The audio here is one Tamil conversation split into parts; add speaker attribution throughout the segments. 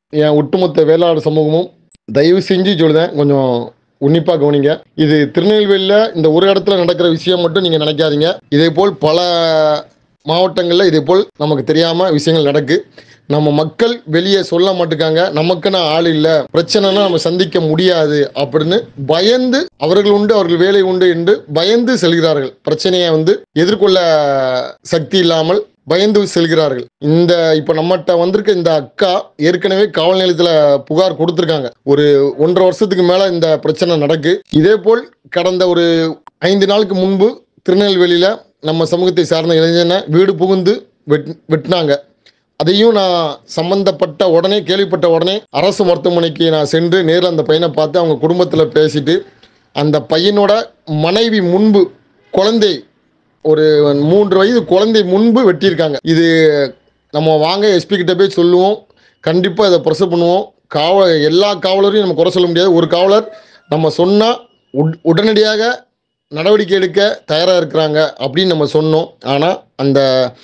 Speaker 1: என் ஒட்டுமொத்த வேளாளர் சமூகமும் தயவு செஞ்சு சொல்லுதேன், கொஞ்சம் உன்னிப்பாக கவனிங்க. இது திருநெல்வேலியில் இந்த ஒரு இடத்துல நடக்கிற விஷயம் மட்டும் நீங்கள் நினைக்காதீங்க. இதே போல் பல மாவட்டங்களில் இதே போல் நமக்கு தெரியாமல் விஷயங்கள் நடக்கு. நம்ம மக்கள் வெளியே சொல்ல மாட்டுக்காங்க, நமக்குன்னு ஆள் இல்லை, பிரச்சனைனா நம்ம சந்திக்க முடியாது அப்படின்னு பயந்து அவர்கள் உண்டு அவர்கள் வேலை உண்டு என்று பயந்து செல்கிறார்கள். பிரச்சனையை எதிர்கொள்ள சக்தி இல்லாமல் பயந்து செல்கிறார்கள். இந்த இப்போ நம்மகிட்ட வந்திருக்க இந்த அக்கா ஏற்கனவே காவல் நிலையத்தில் புகார் கொடுத்துருக்காங்க. ஒரு 1.5 வருஷத்துக்கு மேலே இந்த பிரச்சனை நடக்கு. இதே போல் கடந்த ஒரு 5 நாளுக்கு முன்பு திருநெல்வேலியில் நம்ம சமூகத்தை சார்ந்த இளைஞனை வீடு புகுந்து வெட்டினாங்க. அதையும் நான் சம்பந்தப்பட்ட உடனே கேள்விப்பட்ட உடனே அரசு மருத்துவமனைக்கு நான் சென்று நேரில் அந்த பையனை பார்த்து அவங்க குடும்பத்தில் பேசிட்டு, அந்த பையனோட மனைவி முன்பு குழந்தை ஒரு 3 வயது குழந்தை முன்பு வெட்டியிருக்காங்க. இது நம்ம வாங்க எஸ்பி கிட்ட போய் சொல்லுவோம், கண்டிப்பாக இதை ப்ரெஷர் பண்ணுவோம். எல்லா காவலரையும் நம்ம குறை சொல்ல முடியாது. ஒரு காவலர் நம்ம சொன்னால் உடனடியாக நடவடிக்கை எடுக்க தயாராக இருக்கிறாங்க அப்படின்னு நம்ம சொன்னோம். ஆனால் அந்த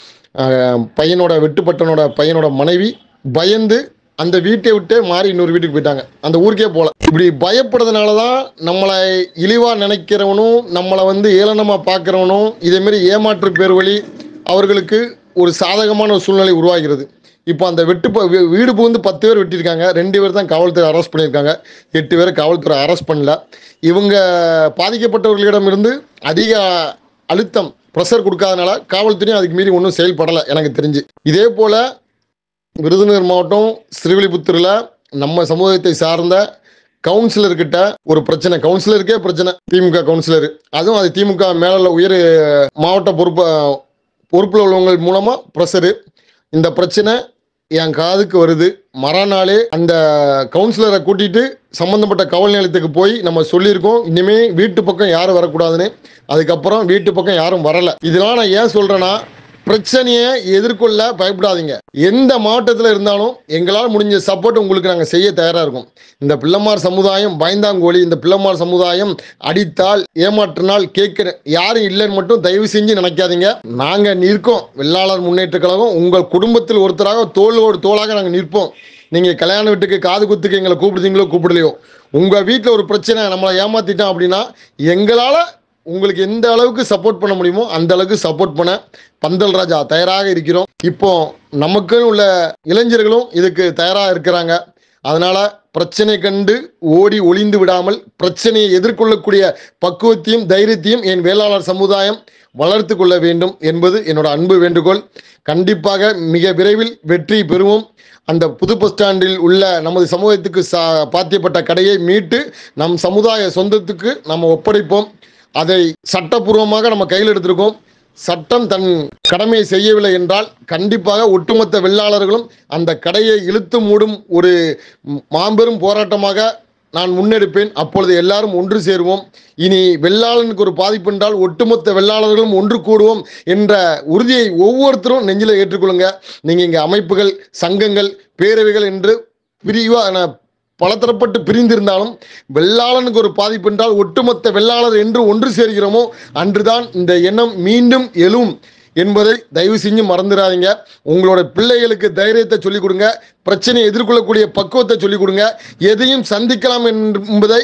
Speaker 1: பையனோட வெட்டுப்பட்டனோட பையனோட மனைவி பயந்து அந்த வீட்டை விட்டு மாறி இன்னொரு வீட்டுக்கு போயிட்டாங்க, அந்த ஊருக்கே போகல. இப்படி பயப்படுறதுனால தான் நம்மளை இழிவாக நினைக்கிறவனும் நம்மளை ஏளனமாக பார்க்குறவனும் இதேமாரி ஏமாற்று பேர் வழி அவர்களுக்கு ஒரு சாதகமான ஒரு சூழ்நிலை உருவாகிறது. இப்போ அந்த வீடு புகுந்து 10 பேர் வெட்டியிருக்காங்க. 2 பேர் தான் காவல்துறை அரெஸ்ட் பண்ணியிருக்காங்க. 8 பேரை காவல்துறை அரெஸ்ட் பண்ணல. இவங்க பாதிக்கப்பட்டவர்களிடமிருந்து அதிக அழுத்தம் ப்ரெஷர் கொடுக்காதனால காவல்துறையும் அதுக்கு மீறி ஒன்றும் செயல்படலை எனக்கு தெரிஞ்சு. இதே போல் விருதுநகர் மாவட்டம் ஸ்ரீவில்லிபுத்தூரில் நம்ம சமூகத்தை சார்ந்த கவுன்சிலர்கிட்ட ஒரு பிரச்சனை, கவுன்சிலருக்கே பிரச்சனை, திமுக கவுன்சிலர், அதுவும் அது திமுக மேல உயர் மாவட்ட பொறுப்பில் உள்ளவங்க மூலமாக ப்ரெஷரு. இந்த பிரச்சனை என் காதுக்கு வருது. மறுநாளே அந்த கவுன்சிலரை கூட்டிகிட்டு சம்மந்தப்பட்ட காவல் நிலையத்துக்கு போய் நம்ம சொல்லியிருக்கோம், இனிமேல் வீட்டு பக்கம் யாரும் வரக்கூடாதுன்னு. அதுக்கப்புறம் வீட்டு பக்கம் யாரும் வரலை. இதெல்லாம் நான் ஏன் சொல்கிறேன்னா, பிரச்சனையை எதிர்கொள்ள பயப்படாதீங்க. எந்த மாவட்டத்தில் இருந்தாலும் எங்களால் முடிஞ்ச சப்போர்ட் உங்களுக்கு நாங்கள் செய்ய தயாராக இருக்கோம். இந்த பிள்ளைமார் சமுதாயம் பயந்தாங்கோலி. இந்த பிள்ளைமார் சமுதாயம் அடித்தால் ஏமாற்றினால் கேட்குற யாரும் இல்லைன்னு மட்டும் தயவு செஞ்சு நினைக்காதீங்க. நாங்கள் நிற்கோம். வெள்ளாளர் முன்னேற்ற கழகம் உங்கள் குடும்பத்தில் ஒருத்தராக தோளோடு தோளாக நாங்கள் நிற்போம். நீங்கள் கல்யாண வீட்டுக்கு காது குத்துக்கு எங்களை கூப்பிடுறீங்களோ கூப்பிடலையோ, உங்கள் வீட்டில் ஒரு பிரச்சனை நம்மளை ஏமாற்றிட்டோம் அப்படின்னா எங்களால் உங்களுக்கு எந்த அளவுக்கு சப்போர்ட் பண்ண முடியுமோ அந்த அளவுக்கு சப்போர்ட் பண்ண பந்தல் ராஜா தயாராக இருக்கிறோம். இப்போ நமக்குன்னு உள்ள இளைஞர்களும் இதுக்கு தயாராக இருக்கிறாங்க. அதனால பிரச்சனை கண்டு ஓடி ஒளிந்து விடாமல் பிரச்சனையை எதிர்கொள்ளக்கூடிய பக்குவத்தையும் தைரியத்தையும் என் வேளாளர் சமுதாயம் வளர்த்து கொள்ள வேண்டும் என்பது என்னோட அன்பு வேண்டுகோள். கண்டிப்பாக மிக விரைவில் வெற்றி பெறுவோம். அந்த புது பஸ் ஸ்டாண்டில் உள்ள நமது சமூகத்துக்கு பாத்தியப்பட்ட கடையை மீட்டு நம் சமுதாய சொந்தத்துக்கு நம்ம ஒப்படைப்போம். அதை சட்டப்பூர்வமாக நம்ம கையில் எடுத்திருக்கோம். சட்டம் தன் கடமையை செய்யவில்லை என்றால் கண்டிப்பாக ஒட்டுமொத்த வெள்ளாளர்களும் அந்த கடையை இழுத்து மூடும் ஒரு மாபெரும் போராட்டமாக நான் முன்னெடுப்பேன். அப்பொழுது எல்லாரும் ஒன்று சேருவோம். இனி வெள்ளாளனுக்கு ஒரு பாதிப்பு என்றால் ஒட்டுமொத்த வெள்ளாளர்களும் ஒன்று கூடுவோம் என்ற உறுதியை ஒவ்வொருத்தரும் நெஞ்சில் ஏற்றுக்கொள்ளுங்க. நீங்கள் இங்கே அமைப்புகள், சங்கங்கள், பேரவைகள் என்று பிரிவான பலதரப்பட்டு பிரிந்திருந்தாலும் வெள்ளாளனுக்கு ஒரு பாதிப்பு என்றால் ஒட்டுமொத்த வெள்ளாளர் என்று ஒன்று சேர்கிறோமோ அன்றுதான் இந்த எண்ணம் மீண்டும் எழும் என்பதை தயவு செஞ்சு மறந்துடாதீங்க. உங்களோட பிள்ளைகளுக்கு தைரியத்தை சொல்லிக் கொடுங்க, பிரச்சனையை எதிர்கொள்ளக்கூடிய பக்குவத்தை சொல்லிக் கொடுங்க, எதையும் சந்திக்கலாம் என்பதை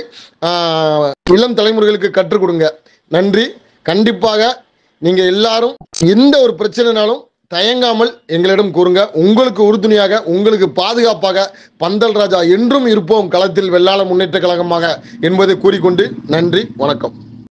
Speaker 1: இளம் தலைமுறைகளுக்கு கற்றுக் கொடுங்க. நன்றி. கண்டிப்பாக நீங்கள் எல்லாரும் எந்த ஒரு பிரச்சனைனாலும் தயங்காமல் எங்களிடம் கூறுங்க. உங்களுக்கு உறுதுணையாக, உங்களுக்கு பாதுகாப்பாக பந்தல் ராஜா என்றும் இருப்போம் களத்தில் வெள்ளாளர் முன்னேற்ற கழகமாக என்பதை கூறிக்கொண்டு நன்றி, வணக்கம்.